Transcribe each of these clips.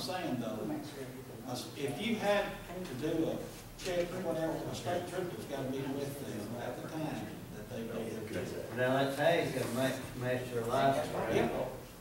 saying though. If you had to do a check or whatever, a state trooper's gotta be with them at the time that they do. Now that tag's gonna match their license, right? Yep.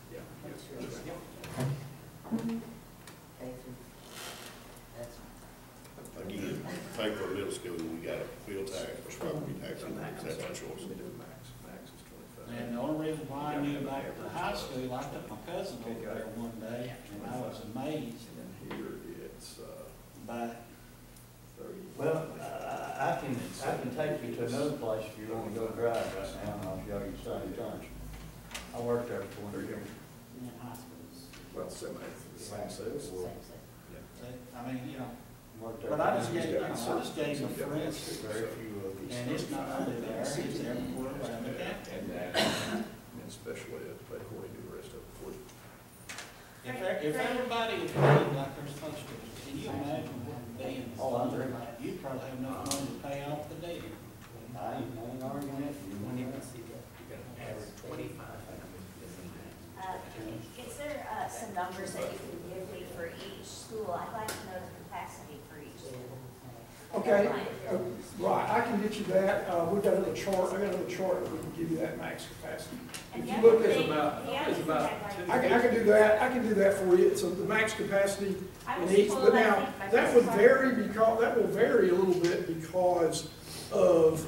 Again, think for middle school, we got a wheel tax, or property tax, and that's our choice. And the only reason why I knew back at the high school, I took my cousin over there one day, and I was amazed Here it's, by, Well, I can take you to another place if you want to go drive right now, and I'll show you the same thing. I worked there for 20 years. well, same says. I mean, you know, Worked there but I for just 20 gave, years. I just gave them a friends, Very few of these. and it's not only there, it's everywhere around the county. And especially ed, but according to the rest of it. If everybody was paid like they're supposed to, can you imagine being? Oh, I'm very- You'd probably have enough money to pay off the debt. I ain't arguing it. Is there some numbers that you can give me for each school? I'd like to know the capacity for each school. Okay, right, I can get you that, we've got another chart, I got another chart that we can give you that max capacity. And If the you other look at, thing- about- the other it's thing about I'd like I can do that for you, so the max capacity I in was each, told, but I now, think, by that Mrs. would Harper- vary that will vary a little bit because of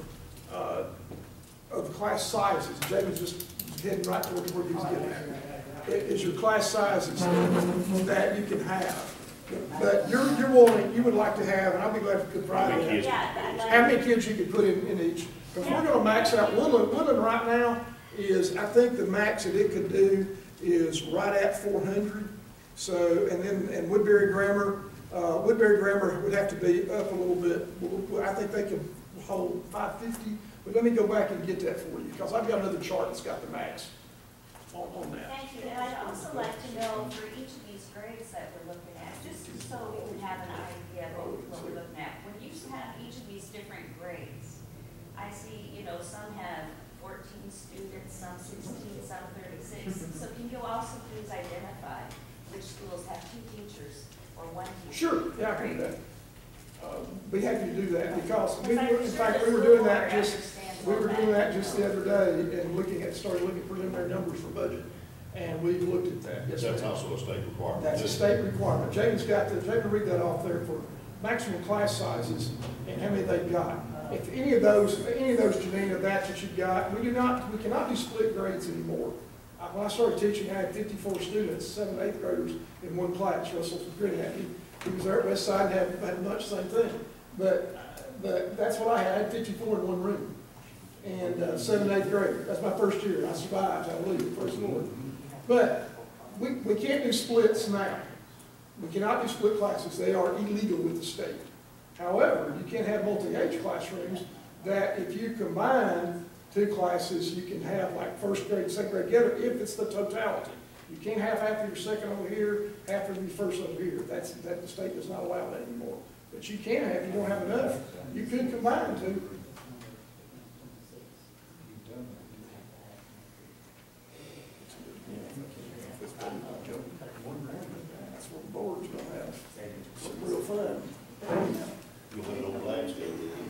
the class sizes. James just heading right towards where he was getting at. It is your class sizes that you can have. But you're wanting, you would like to have, and I'll be glad to provide How many that. kids? Yeah, I'd like- How many kids you could put in each. Because we're gonna max out, Woodland right now is, I think the max that it could do is right at 400. So, and Woodbury Grammar would have to be up a little bit. I think they could hold 550, but let me go back and get that for you, because I've got another chart that's got the max on that. Thank you, and I'd also like to know for each of these grades that we're looking at, just so we can have an idea of what we're looking at. When you have each of these different grades, I see, some have 14 students, some 16, some 36. So can you also please identify which schools have 2 teachers or 1 teacher? Sure, yeah, I can do that. Be happy to do that, because Because I'm in sure fact, the we were school doing that board just, understands we all were that. doing that just the other day, and started looking at preliminary numbers for budget, and we looked at that. Yes, That's ma'am. also a state requirement. That's a state requirement. Jamie's read that off there for maximum class sizes and how many they've got. If any of those, Janina, that's what you've got, we cannot do split grades anymore. When I started teaching, I had 54 students, 7th, 8th graders in one class. Russell was grinning at me. He was there at West Side and had much the same thing. But that's what I had. I had 54 in one room. And 7th, 8th grade. That's my first year. I survived, I believe, first Lord. But we can't do splits now. We cannot do split classes. They are illegal with the state. However, you can have multi-age classrooms that if you combine 2 classes, you can have like first grade, second grade together if it's the totality. You can't have half of your second over here, half of your first over here. The state does not allow that anymore. But you can have, if you don't have enough, you could combine 2. That's what the board's gonna have. Some real fun. You'll have no flags go with it.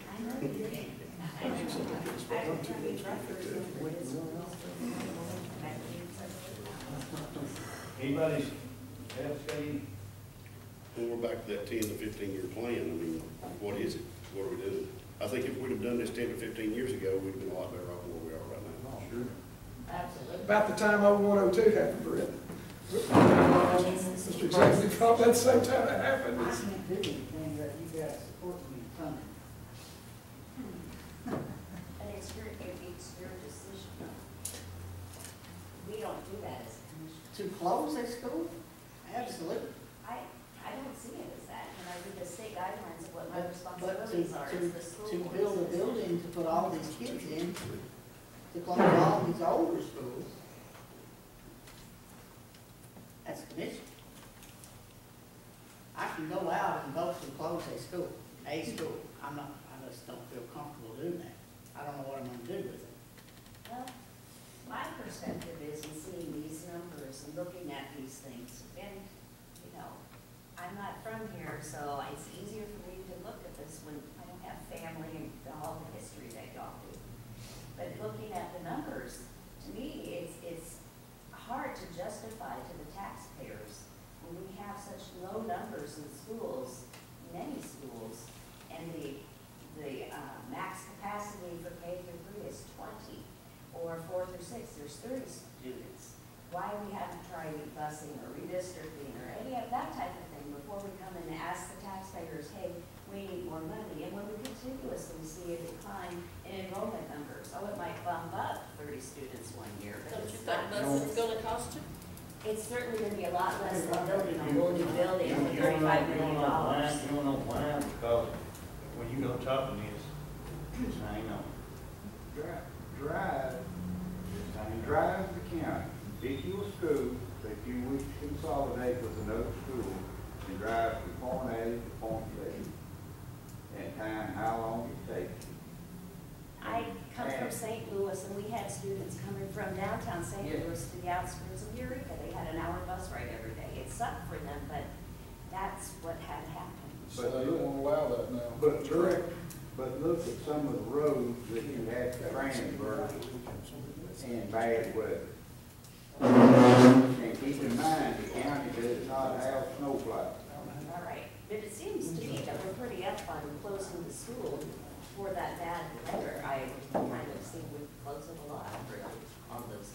Anybody's else got any? When we're back to that 10 to 15-year plan, I mean, what is it? What are we doing? I think if we'd have done this 10 to 15 years ago, we'd have been a lot better off than where we are right now. Sure. Absolutely. About the time 0102 happened, Brett. Mr. Jackson, called that same time that happened. I can't do anything that you guys support me funding. And it's your decision. We don't do that as a commission. To close a school? Absolutely. I don't see it as that, when I read the state guidelines of what my But responsibilities are, it's the school. to board's build a decision. building to put all these kids in, to close all these older schools, that's commission. I can go out and vote to close a school. I just don't feel comfortable doing that. I don't know what I'm gonna do with it. Well, my perspective is in seeing these numbers and looking at these things, and, I'm not from here, so it's easier for me to look at this when I don't have family and all the history that y'all do. But looking at the numbers, to me, it's hard to justify to the taxpayers when we have such low numbers in schools, many schools, and the max capacity for K through 3 is 20, or 4 through 6, there's 30 students. Why we haven't tried busing or redistricting or any of that type of thing before we come in and ask the taxpayers, hey, we need more money. And when we continuously see a decline in enrollment numbers, oh, it might bump up 30 students one year, but Don't you it's think not. busing is gonna cost you? It's certainly gonna be a lot less than building a whole new building for You don't know- $35 million. You don't know why, because when you go topping this, just hang on. Drive the county, pick you a school that you wish to consolidate with another school, and drive from point A to point B. And time, how long it takes. I come from St. Louis, and we had students coming from downtown St. Yeah. Louis to the outskirts of Eureka. They had an hour bus ride every day. It sucked for them, but that's what had happened. So they won't allow that now. But look at some of the roads that you have to transfer in bad weather. And keep in mind, the county does not have snowplow. All right, but it seems to me that we're pretty up on closing the school for that bad weather. I kind of think we've closed it a lot on those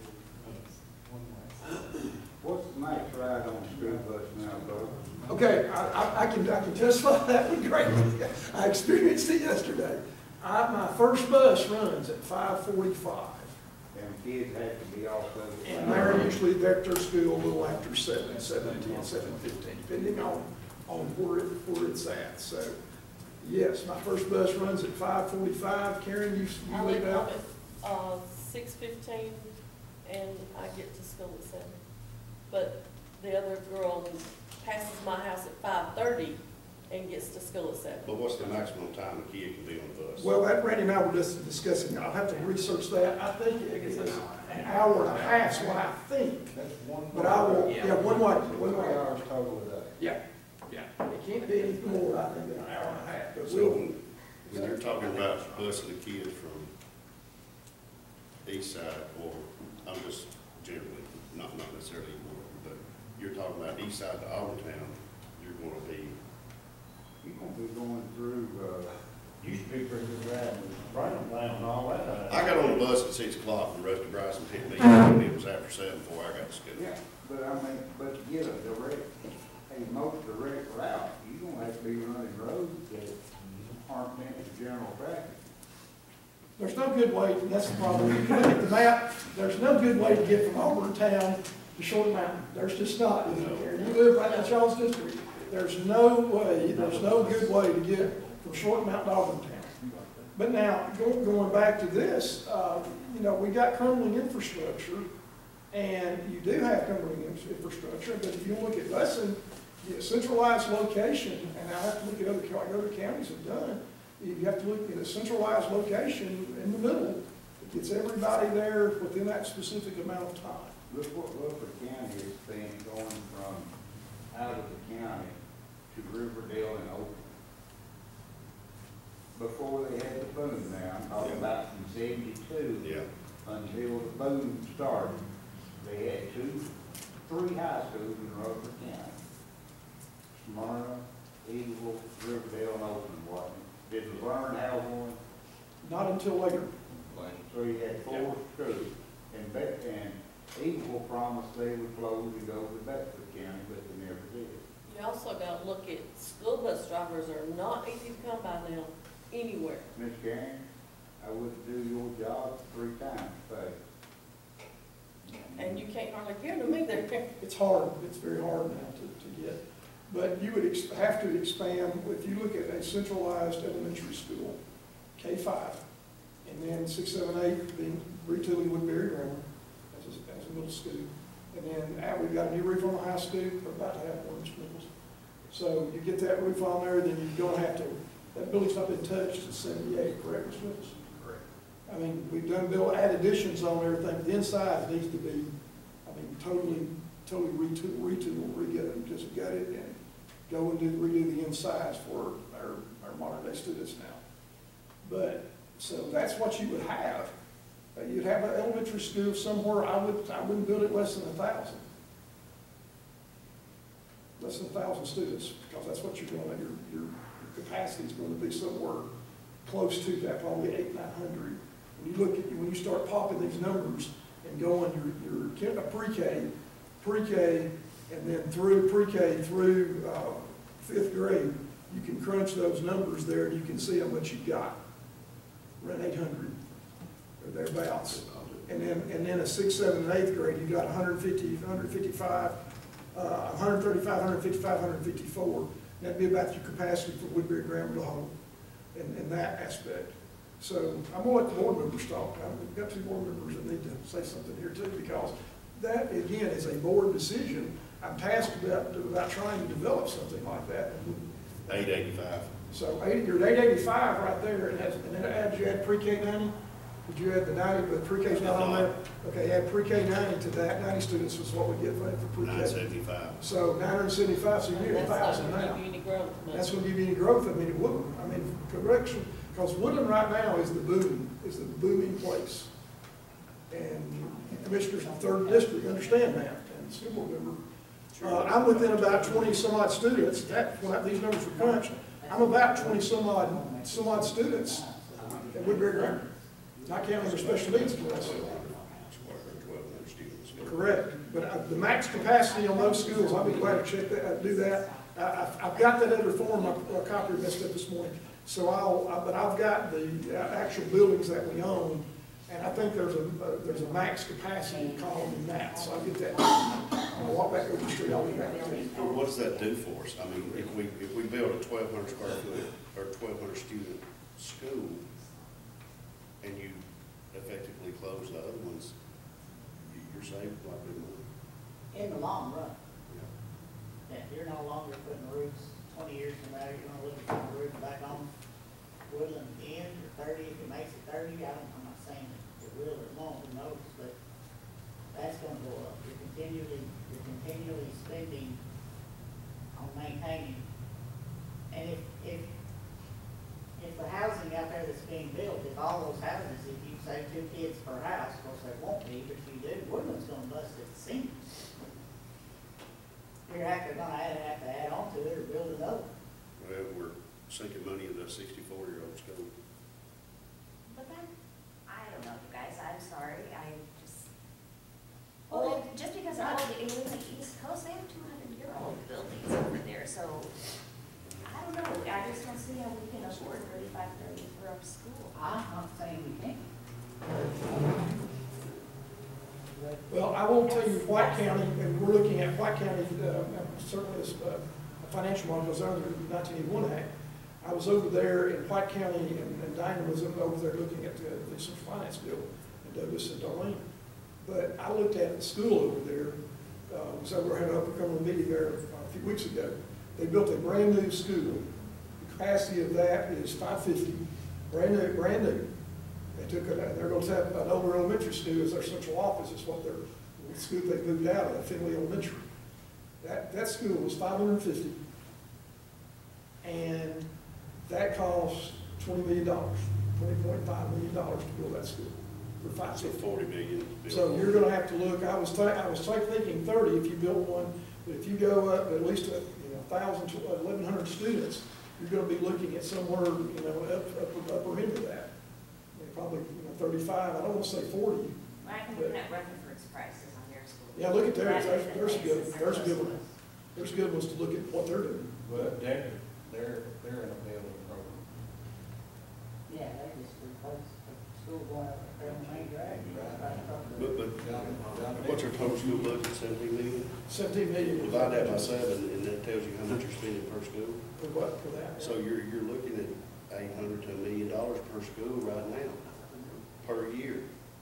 days. What's the max ride on a school bus now, Bo? Okay, I can testify that one greatly. I experienced it yesterday. My first bus runs at 5:45. And kids have to be off of it. And they're usually at their school a little after 7:10, 7:15, depending on where it's at. So, yes, my first bus runs at 5:45. Karen, you I leave leave out? home at 6:15, and I get to school at 7. But the other girl passes my house at 5:30 and gets to school at 7. But what's the maximum time a kid can be on the bus? Well, that Randy and I were just discussing, I'll have to research that. I think it is an hour and a half, is what I think. That's one. But I will, yeah, one way. 3 hours total a day. Yeah, yeah. It can't be any more, I think, than an hour and a half. But So we'll, when you're talking about busing the kids from east side, or I'm just generally, not necessarily, but you're talking about east side to Auburn, you're gonna be, You're gonna be going through, Used to be pretty good riding, Brown and all that. I got on the bus at 6 o'clock and Rusty Bryson picked me up, and it was after 7 before I got to school. yeah, but I mean, but to get a direct, a most direct route, you're gonna have to be running roads that aren't meant for general traffic. there's no good way, and that's the problem. If you look at the map, there's no good way to get from Auburn Town to Short Mountain. There's just not, is there? You live right in Charles District. There's no way, there's no good way to get from Short Mountain to Auburn Town. But now, going back to this, you know, we got crumbling infrastructure, and you do have crumbling infrastructure, but if you look at Lesson, the centralized location, and I have to look at other counties have done, you have to look at a centralized location in the middle that gets everybody there within that specific amount of time. Look what Rutherford County has been going from out of the county to Riverdale and Oakland. Before they had the boom now, I'm talking about from 72 Yeah. until the boom started. They had 3 high schools in Rutherford County. Smyrna, Eagle, Riverdale, and Oakland, wasn't it? Did Laverne have one? Not until later. So you had 4 schools. And Eagle promised they would close and go to Bedford County, but they never did. You also got to look at school bus drivers are not easy to come by now anywhere. Miss Karen, I wouldn't do your job 3 times, but And you can't hardly hear them either. It's hard, it's very hard now to get. But you would have to expand, if you look at a centralized elementary school, K-5, and then 6, 7, 8 being retooling Woodbury Grammar as a middle school. And then we've got a new roof on the high school, we're about to have one in Sprinkles. So you get that roof on there, then you're gonna have to, that building's not been touched since 78, correct, Ms. Sprinkles? Correct. I mean, we've add additions on everything, the inside needs to be, I mean, totally retool, re-gut it, just gut it, and go and redo the insides for our modern day students now. But, so that's what you would have. You'd have an elementary school somewhere, I wouldn't build it less than 1,000. Less than 1,000 students, because that's what you're going to, your capacity is going to be somewhere close to that, probably 800, 900. When you start popping these numbers and going your pre-K, and then through pre-K through 5th grade, you can crunch those numbers there and you can see how much you've got. Around 800 or thereabouts. And then a 6th, 7th, and 8th grade, you got 150, 155, 135, 155, 154. That'd be about your capacity for Woodbury Grammar to hold in that aspect. So I'm gonna let the board members talk. We've got 2 board members that need to say something here too, because that, again, is a board decision. I'm tasked about trying to develop something like that. 885. So you're at 885 right there, and then you add pre-K 90? Did you add the 90, but pre-K's not on there? Okay, add pre-K 90 to that. 90 students was what we get for pre-K. 975. So 975, so you're at 1,000 now. That's not gonna give you any growth. That's gonna give you any growth. I mean, it wouldn't. I mean, correction, because Woodland right now is the booming place. And commissioners in the 3rd district understand that, and school board member. I'm within about 20 some odd students. When these numbers were crunched, I'm about 20 some odd students at Woodbury Grammar. Not counting their special needs class. 1,200 students. Correct. But the max capacity on those schools, I'll be glad to check that, do that. I've got that other form, my copy messed up this morning. So but I've got the actual buildings that we own, and I think there's a max capacity column in that. So I'll get that. I'll walk back over the street. I'll be back there. What does that do for us? I mean, if we build a 1,200 square foot or 1,200 student school, and you effectively close the other ones, you're saving quite a bit of money. In the long run, Yeah. that you're no longer putting roofs, 20 years from now, you're gonna look at the roof back on Woodland end or 30, if it makes it 30, I'm not saying it will or won't, who knows, but that's gonna go up. You're continually spending on maintaining. And if the housing out there that's being built, if all those houses, if you say 2 kids per house, of course they won't be, but you do, Woodland's gonna bust at the seams. You're gonna have to add on to it or build another. Well, we're sinking money into a 64-year-old school. But then, I don't know, you guys, I'm sorry, Well, just because I live in the East Coast, they have 200-year-old buildings over there, so, I don't know, I just don't see how we can afford $35, $30 for a school. I'm not saying we can't. Well, I will tell you, White County, and we're looking at White County, certainly as a financial model goes under the 1981 Act. I was over there in White County, and Diana was over there looking at the central finance bill, and Douglas and Darlene. But I looked at the school over there, so we had an Upper Cumberland meeting there a few weeks ago. They built a brand new school. The capacity of that is 550, brand new. They're going to have an older elementary school as their central office, is what their school they moved out of, Finley Elementary. That school was $550, and that cost $20 million, $20.5 million to build that school for So $550. $40 million. So you're going to have to look. I was thinking 30 if you build one, but if you go up at least 1,000 to 1,100 students, you're going to be looking at somewhere upper end of that. Probably 35. I don't want to say 40. I can look at Rutherford's prices on their school. Yeah, look at theirs. There's a good one. There's good ones to look at what they're doing. But they're in a building program. Yeah, they just replaced the school going up there on Main Drag. But what's our total school budget, 17 million? 17 million. Divide that by 7, and that tells you how much you're spending per school. For what, for that? So you're looking at $800 to $1 million per school right now, per year.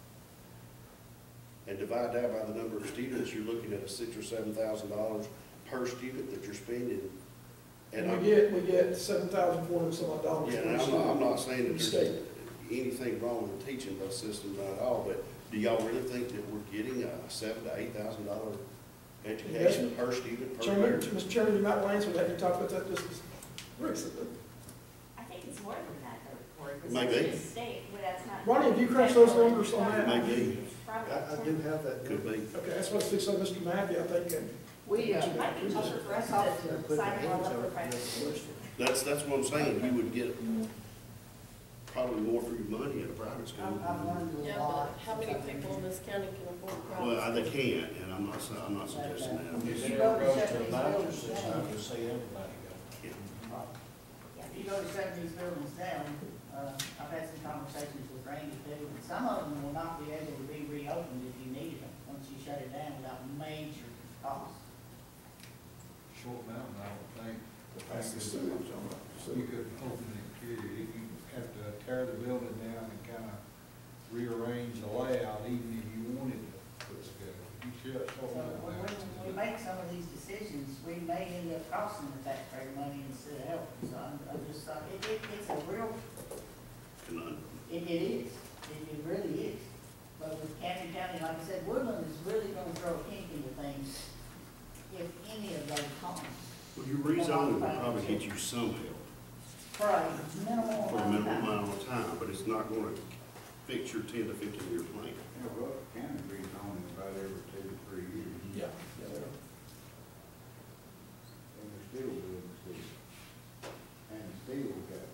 And divide that by the number of students, you're looking at $6,000 or $7,000 per student that you're spending. And we get $7,400 some odd dollars. Yeah, and I'm not saying that there's anything wrong with the teaching bus system, not at all, but do y'all really think that we're getting a $7,000 to $8,000 education per student per Chairman, year. Mr. Chairman, you might want to answer that, you talked about that just recently. I think it's more than that, though, or it's Maybe. actually a state, well, that's not. Ronnie, have you crunched those numbers on that? Maybe. Probably I do have that. Could be. Okay, that's what I think, so Mr. Matthew, I think, and We, It might be tougher for us to sign all up for private schools. That's what I'm saying, you would get probably more for your money at a private school. I've learned a Yeah, lot. but how many people in this county can afford private? Well, they can't, and I'm not suggesting that. If you go to Chesapeake Buildings It's down, not to see everybody go. Yeah. if you go to Chesapeake Buildings down, I've had some conversations with Randy too, and some of them will not be able to be reopened if you needed them, once you shut it down without major cost. Short Mountain, I don't think. that's the sewage on it. So You could open it, you have to tear the building down and kind of rearrange the layout, even if you wanted to put together. You should So Short Mountain. when we make some of these decisions, we may end up costing the taxpayer money instead of helping, so I'm just, it's a real, Conundrum. it is, it really is. But with Camden County, like I said, Woodland is really gonna throw a kink into things if any of those homes. Well, your rezoning will probably get you some help For a minimal for a amount of minimal time. amount of time, but it's not gonna fix your 10 to 15-year plan. Yeah, Russell County rezoning about every 2 to 3 years. Yeah, yeah, they are. And they're still doing the city. And still got,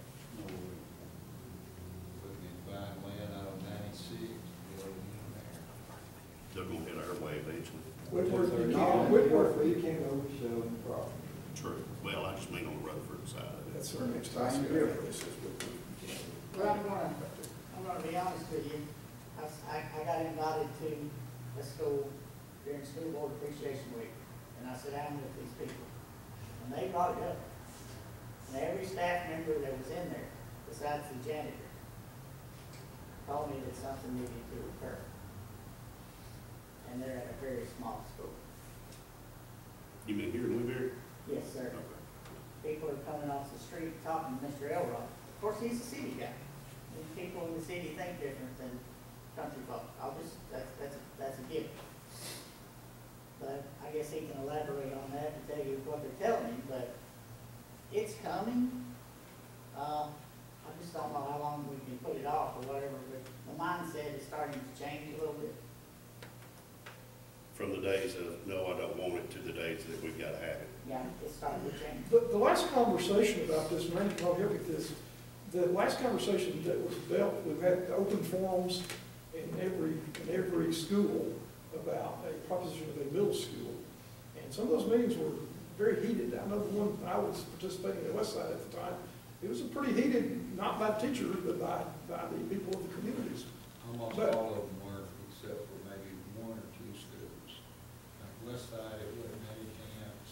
looking at buying land out of 96, building in there. They're gonna hit our way eventually. Whitworth, you No, can't, Whitworth, you can't oversell the property. True. Well, I just mean on the Rutherford side of it. that's our next time. This is Whitworth. You can't. Well, I'm gonna be honest with you, I got invited to a school during School Board Appreciation Week, and I sat down with these people, and they brought it up. And every staff member that was in there, besides the janitor, told me that something needed to occur. And they're at a very small school. You mean here in Woodbury? Yes, sir. Okay. People are coming off the street talking to Mr. Elrod. Of course, he's a city guy. And people in the city think different than country folk. That's a given. But I guess he can elaborate on that and tell you what they're telling me, but it's coming. I just don't know how long we can put it off or whatever, but the mindset is starting to change a little bit. From the days of, no, I don't want it, to the days that we've gotta have it. Yeah, it's starting to change. The last conversation about this, Randy can help with this, the last conversation that was dealt, we've had open forums in every school about a proposition of a middle school. And some of those meetings were very heated. I know the one I was participating in the West Side at the time, it was a pretty heated, not by teachers, but by the people of the communities. Almost But- all of them were, except for maybe 1 or 2 schools. Like West Side, it wasn't any camps.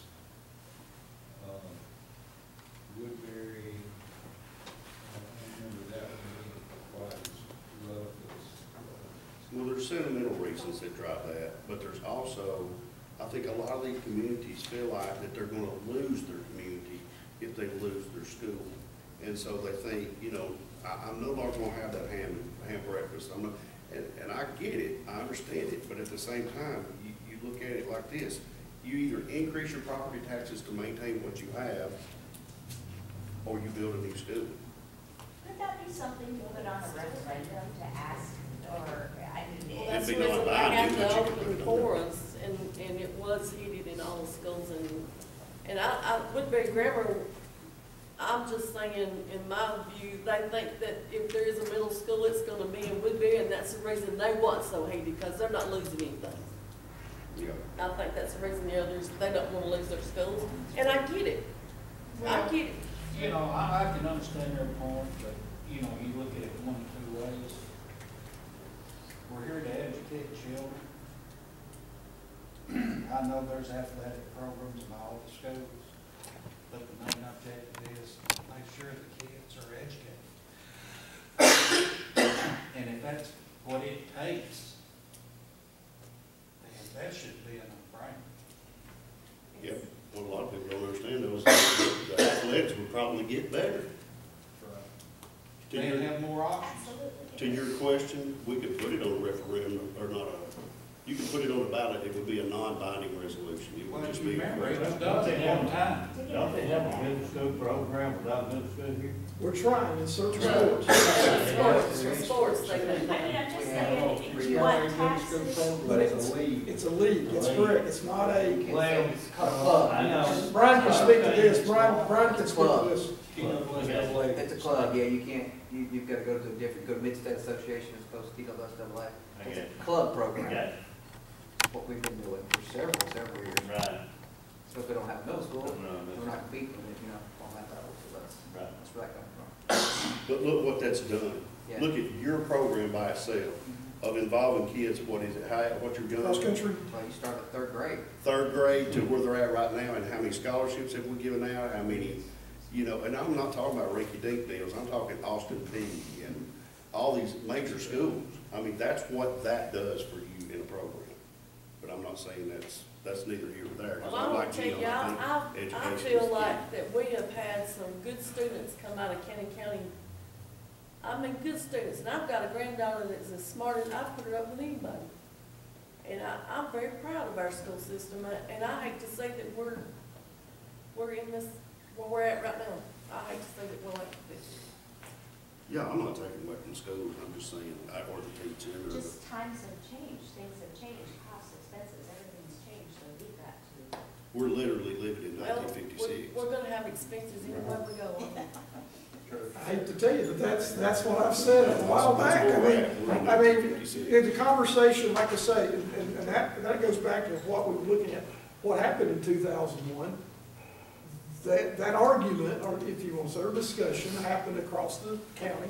Woodbury, I don't remember that one being quite as rough as. Well, there's sentimental reasons that drive that, but there's also, I think a lot of these communities feel like that they're gonna lose their community if they lose their school. And so they think, I'm no longer gonna have that ham breakfast, and I get it, I understand it, but at the same time, you look at it like this. You either increase your property taxes to maintain what you have, or you build a new school. Could that be something you put on a referendum to ask, or, Well, that's the It'd be reason not we bad, had do the what you open can. forums, and it was heated in all the schools, and I, Woodbury Grammar, I'm just saying, in my view, they think that if there is a middle school, it's gonna be in Woodbury, and that's the reason they want so heated, because they're not losing anything. Yeah. I think that's the reason the others, they don't wanna lose their schools, and I get it. I get it. I can understand their point, but, you look at it one of 2 ways. We're here to educate children. I know there's athletic programs in all the schools, but the main objective is to make sure the kids are educated. And if that's what it takes, then that should be a no-brainer. Yep. What a lot of people don't understand though is that the athletics would probably get better. To They your- have more options. absolutely. To your question, we could put it on a referendum, or not You can put it on the ballot, it would be a non-binding resolution, it would just be. remember, it was Don't done they at one have, time. don't they have a middle school program without middle school here? We're trying in search of No, sports. for sports, they do I mean, that. I'm just saying, do you want taxes? But it's a league, it's correct, it's not a, Well, I know. Brian can speak to this, Brian can speak to this. It's a club, yeah, you can't, you've gotta go to a different, go to Mid-State Association as opposed to TWSAA. It's a club program, Okay, what we've been doing for several years. right, So if we don't have middle school, No, we're not competing, on that level, so right. that's where that comes from. But look what that's done. Yeah. Look at your program by itself of involving kids, what is it, what you're Cross doing? country, Well, you start at third grade. Third grade to where they're at right now, and how many scholarships have we given out, how many, and I'm not talking about rinky-dink deals, I'm talking Austin Peay and all these major schools. I mean, that's what that does for you in a program. But I'm not saying that's neither here nor there, 'cause Well, I'm I want like to tell you, you, I think I education feel is key. like that we have had some good students come out of Cannon County. I mean, good students, and I've got a granddaughter that's as smart as, I've put her up with anybody. And I'm very proud of our school system, and I hate to say that we're in this, where we're at right now. I hate to say that we're like this. Yeah, I'm not taking away from schools, I'm just saying, or the teaching, or the. Just times have changed, things have changed, costs, expenses, everything's changed, so we've got to. We're literally living in Well, 1956. we're gonna have expenses anywhere we go. I hate to tell you, but that's what I've said a while back. I mean, in the conversation, like I say, and that goes back to what we were looking at, what happened in 2001. That argument, or if you want to say, or discussion, happened across the county.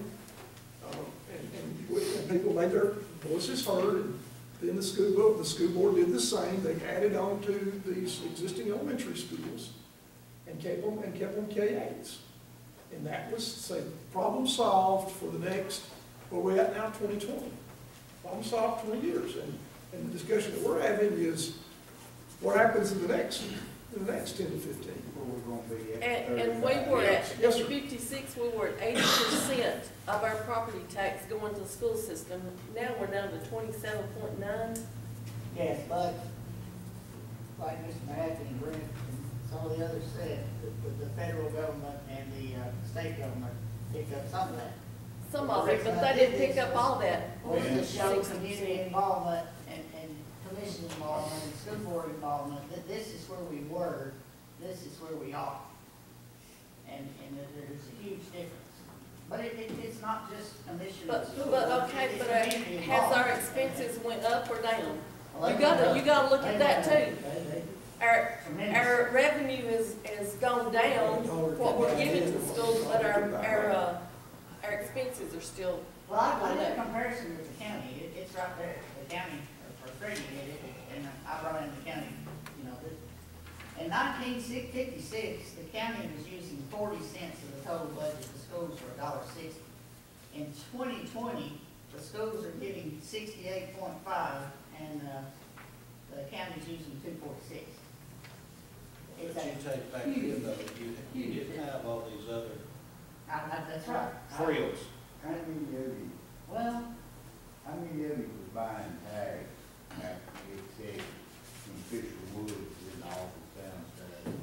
And people made their voices heard, and then the school board did the same. They added on to these existing elementary schools and kept them K-8s. And that was, say, problem solved for the next, where we're at now, 2020. Problem solved 20 years. And the discussion that we're having is what happens in the next 10 to 15. And we were at, Yes, in sir. 56, we were at 80% of our property tax going to the school system. Now we're down to 27.9. Yes, but like Mr. Matthew and Brent and some of the others said, the federal government and the state government picked up some of that. Some of it, but they didn't pick up all that. Was to show 60%. community involvement and commission involvement and school board involvement, that this is where we were, this is where we are. And that there's a huge difference. But it's not just commission. But, and school. okay, It's but community has our involvement. expenses went up or down? Well, You they gotta, went you gotta look up. at They that went too. up. They- Our, our revenue has gone down, what we're giving to schools, but our expenses are still. Well, I did a comparison with the county, it's right there, the county, or Freddie did it, and I brought in the county, In 1956, the county was using 40 cents of the total budget, the schools were $1.60. In 2020, the schools are getting 68.5, and the county's using 246. But you take back in though, you didn't have all these other That's right. frills. How many of you, Well, how many of you was buying tags after it said when Fisher Woods in the office downstairs?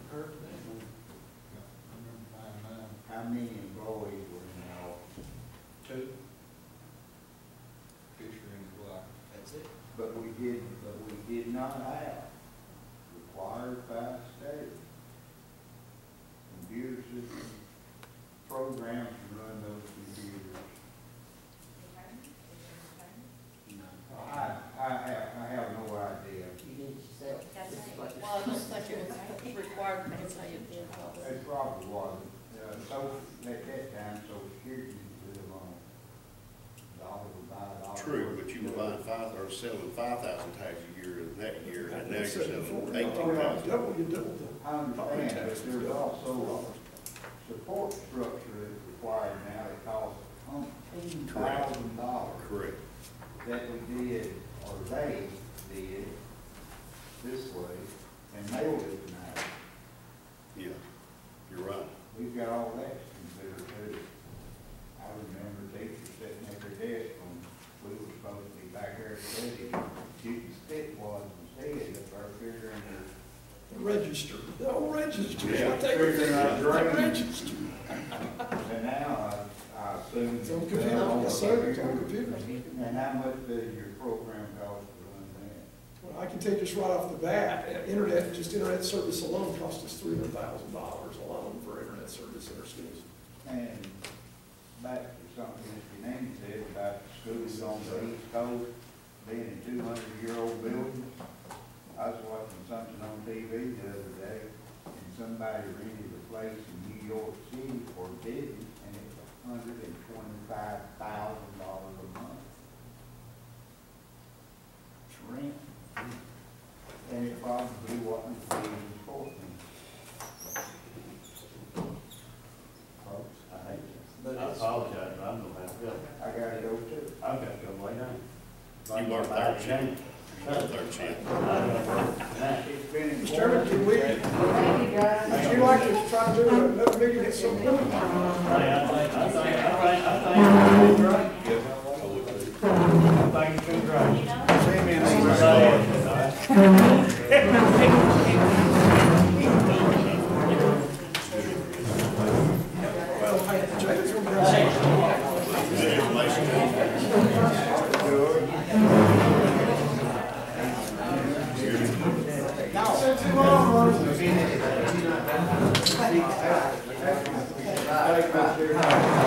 How many employees were in the office? 2, Fisher and Black. that's it. But we did not have required by state computer system programs to run those computers. I have no idea. you did it yourself. That's right. Well, I don't think it was required for us to pay it. It probably wasn't. So, at that time, Social Security was on dollar by dollar. True, but you were buying selling 5,000 tags a year in that year, and now you're Said selling before, 18,000. you doubled the. I understand, but there's also support structure that's required now that costs $1,000 Correct. that we did, or they did this way, and mailed it tonight. Yeah, you're right. We've got all that to consider too. I remember teachers sitting at their desk when we were supposed to be back there studying, shooting spit figuring Register, the old register. Yeah, I take figuring out it, drainage. register. and now I assume. It's on computer, yes, sir, it's on computer. And how much does your program cost to run that? Well, I can tell you just right off the bat, internet service alone costs us $300,000 alone for internet service in our schools. And back to something Mr. Nancy said about schools on the East Coast being a 200-year-old building. I was watching something on TV the other day, and somebody rented a place in New York City for business, and it was $125,000 a month. It's rent. And it probably wasn't the business for me. Folks, I hate this. I apologize, but I'm gonna have to go. I gotta go too. I've got to go lay down. You work third shift. You work third shift. It's been important. Mr. Chairman, can we, would you like to try to do another meeting at some point? Good information. Thank you, Mr.